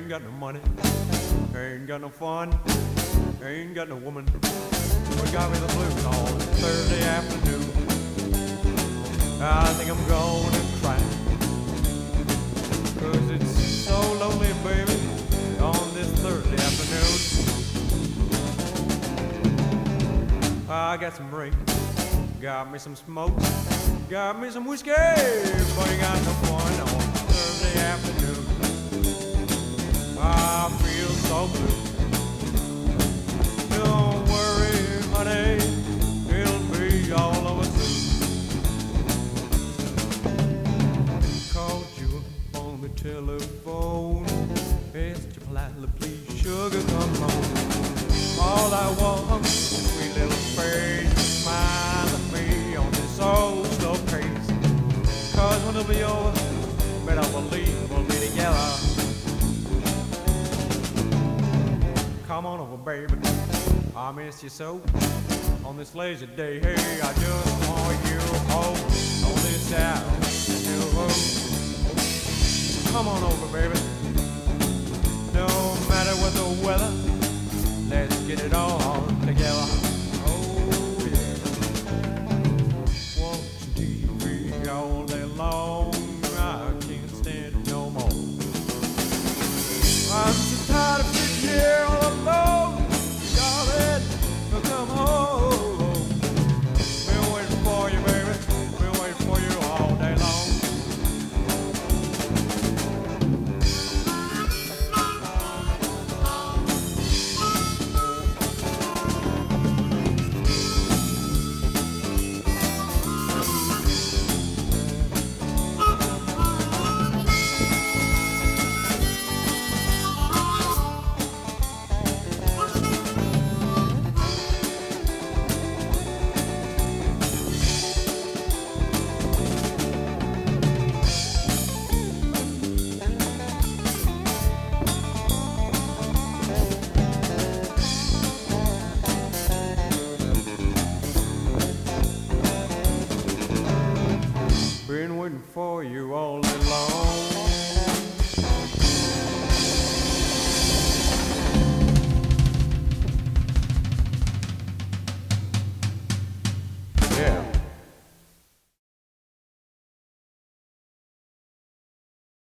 Ain't got no money, ain't got no fun, ain't got no woman. What got me the blues on Thursday afternoon? I think I'm gonna cry, 'cause it's so lonely, baby, on this Thursday afternoon. I got some rain, got me some smoke, got me some whiskey, but ain't got no fun on Thursday afternoon. I feel so blue. Don't worry, honey, it'll be all over soon. Called you on the telephone, asked you politely, please, sugar, come home. All I want is a sweet little face, smile at me on this old slow pace. 'Cause when it'll be over, better believe we'll be together. Come on over, baby, I miss you so. On this lazy day, hey, I just want you home on this afternoon. Come on over, baby. No matter what the weather,